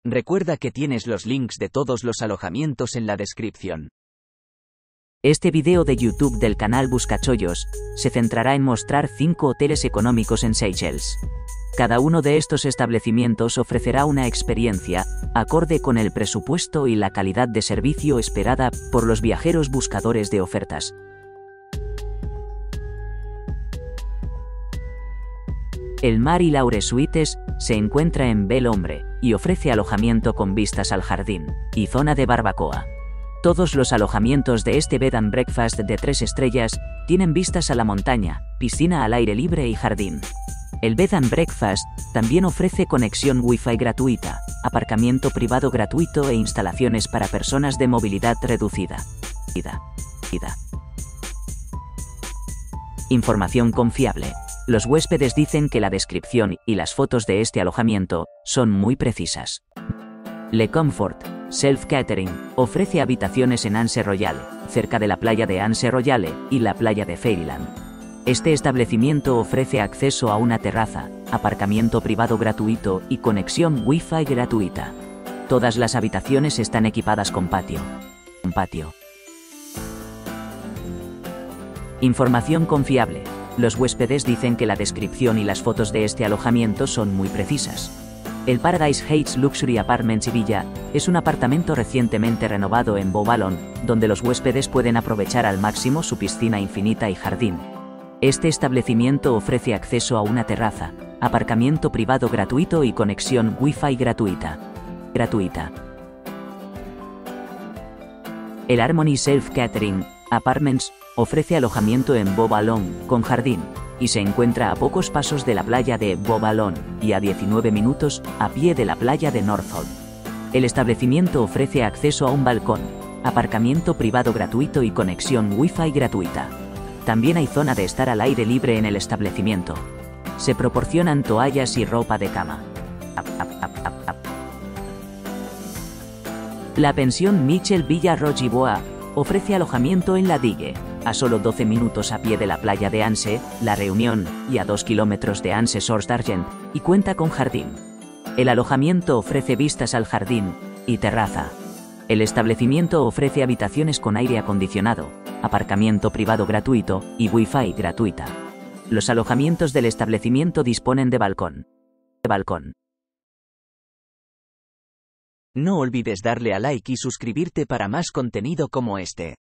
Recuerda que tienes los links de todos los alojamientos en la descripción. Este video de YouTube del canal Buscachollos se centrará en mostrar 5 hoteles económicos en Seychelles. Cada uno de estos establecimientos ofrecerá una experiencia acorde con el presupuesto y la calidad de servicio esperada por los viajeros buscadores de ofertas. El Mar y Laure Suites se encuentra en Bel Hombre y ofrece alojamiento con vistas al jardín y zona de barbacoa. Todos los alojamientos de este Bed and Breakfast de 3 estrellas tienen vistas a la montaña, piscina al aire libre y jardín. El Bed and Breakfast también ofrece conexión Wi-Fi gratuita, aparcamiento privado gratuito e instalaciones para personas de movilidad reducida. Información confiable. Los huéspedes dicen que la descripción y las fotos de este alojamiento son muy precisas. Le Comfort Self Catering ofrece habitaciones en Anse Royale, cerca de la playa de Anse Royale y la playa de Fairyland. Este establecimiento ofrece acceso a una terraza, aparcamiento privado gratuito y conexión Wi-Fi gratuita. Todas las habitaciones están equipadas con patio. Información confiable. Los huéspedes dicen que la descripción y las fotos de este alojamiento son muy precisas. El Paradise Heights Luxury Apartments Villa es un apartamento recientemente renovado en Beau Ballon, donde los huéspedes pueden aprovechar al máximo su piscina infinita y jardín. Este establecimiento ofrece acceso a una terraza, aparcamiento privado gratuito y conexión Wi-Fi gratuita. El Harmony Self Catering Apartments ofrece alojamiento en Beau Ballon con jardín y se encuentra a pocos pasos de la playa de Beau Ballon y a 19 minutos a pie de la playa de Northolt. El establecimiento ofrece acceso a un balcón, aparcamiento privado gratuito y conexión Wi-Fi gratuita. También hay zona de estar al aire libre en el establecimiento. Se proporcionan toallas y ropa de cama. La pensión Michel Villa Rojiboa ofrece alojamiento en la Digue, a solo 12 minutos a pie de la playa de Anse, La Reunión, y a 2 kilómetros de Anse Source d'Argent, y cuenta con jardín. El alojamiento ofrece vistas al jardín y terraza. El establecimiento ofrece habitaciones con aire acondicionado, aparcamiento privado gratuito y Wi-Fi gratuita. Los alojamientos del establecimiento disponen de balcón. No olvides darle a like y suscribirte para más contenido como este.